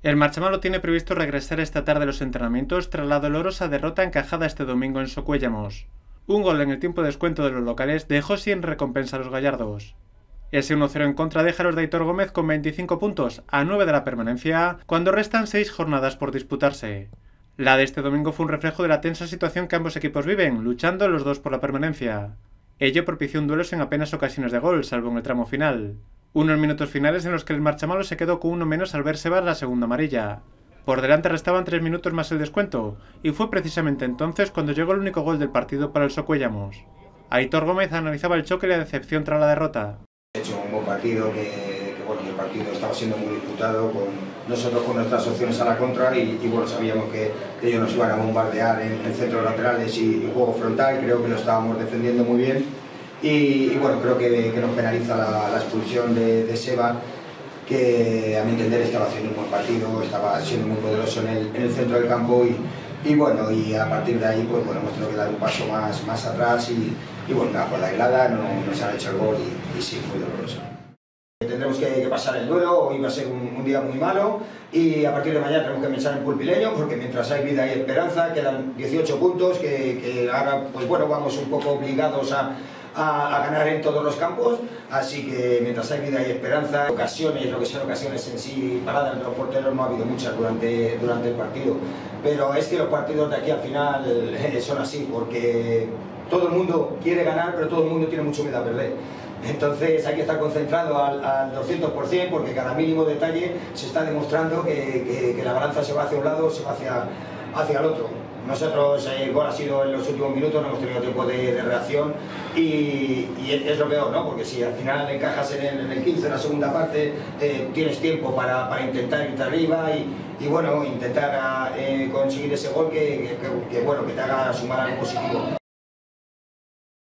El Marchamalo tiene previsto regresar esta tarde a los entrenamientos tras la dolorosa derrota encajada este domingo en Socuéllamos. Un gol en el tiempo de descuento de los locales dejó sin recompensa a los gallardos. Ese 1-0 en contra deja a los de Aitor Gómez con 25 puntos, a 9 de la permanencia, cuando restan 6 jornadas por disputarse. La de este domingo fue un reflejo de la tensa situación que ambos equipos viven, luchando los dos por la permanencia. Ello propició un duelo sin apenas ocasiones de gol, salvo en el tramo final. Unos minutos finales en los que el Marchamalo se quedó con uno menos al verse ver la segunda amarilla. Por delante restaban 3 minutos más el descuento, y fue precisamente entonces cuando llegó el único gol del partido para el Socuéllamos. Aitor Gómez analizaba el choque y la decepción tras la derrota. He hecho un buen partido, bueno, el partido estaba siendo muy disputado, nosotros con nuestras opciones a la contra y bueno, sabíamos que ellos nos iban a bombardear en centros laterales y juego frontal. Creo que lo estábamos defendiendo muy bien y bueno, creo que nos penaliza la expulsión de Seba, que a mi entender estaba haciendo un buen partido, estaba siendo muy poderoso en el centro del campo y bueno, y a partir de ahí pues bueno, hemos tenido que dar un paso más atrás y bueno, por la helada nos han hecho el gol y sí, muy doloroso. Tendremos que pasar el duelo, hoy va a ser un día muy malo y a partir de mañana tenemos que pensar en Pulpileño, porque mientras hay vida hay esperanza, quedan 18 puntos que ahora pues bueno, vamos un poco obligados a ganar en todos los campos, así que mientras hay vida hay esperanza. Ocasiones, lo que son ocasiones en sí, paradas de los porteros no ha habido muchas durante el partido, pero es que los partidos de aquí al final son así, porque todo el mundo quiere ganar, pero todo el mundo tiene mucho miedo a perder. Entonces hay que estar concentrado al 200%, porque cada mínimo detalle se está demostrando que la balanza se va hacia un lado o se va hacia el otro. Nosotros, el gol ha sido en los últimos minutos, no hemos tenido tiempo de reacción y es lo peor, ¿no? Porque si al final encajas en el 15 de la segunda parte, tienes tiempo para intentar irte arriba y bueno, intentar conseguir ese gol que te haga sumar algo positivo.